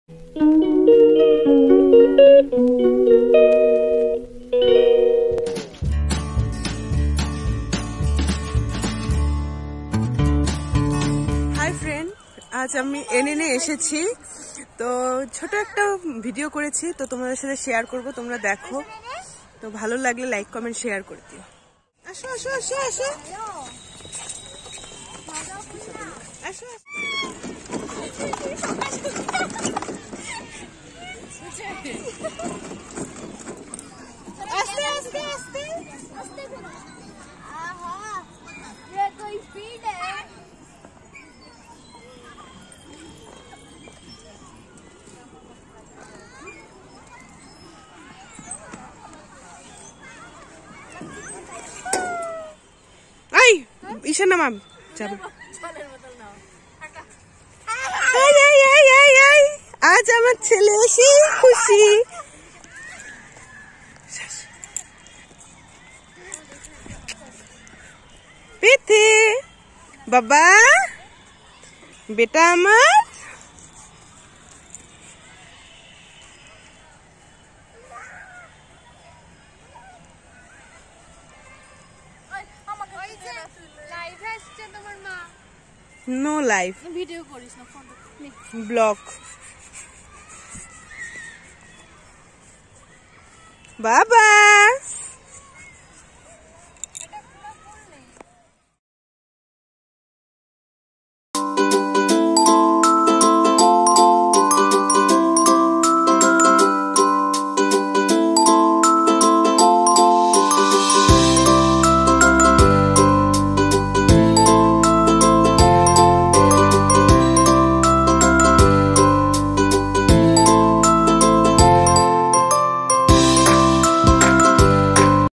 Hi friend, आज আমি এনএনে এসেছি। তো ছোট একটা ভিডিও করেছি, তো তোমাদের সাথে শেয়ার করব, তোমরা দেখো। তো ভালো লাগলে লাইক কমেন্ট শেয়ার করে দিও। আসো আসো আসো আসো আসো। আস্তে আস্তে আস্তে আস্তে। आहा, ये कोई स्पीड है। आई ईशा नाम चल। आज আমার ছেলে এসে খুশি। পেতে বাবা বেটা আমার। নো লাইভ ভিডিও করিস না, ফোন ব্লগ। বাবা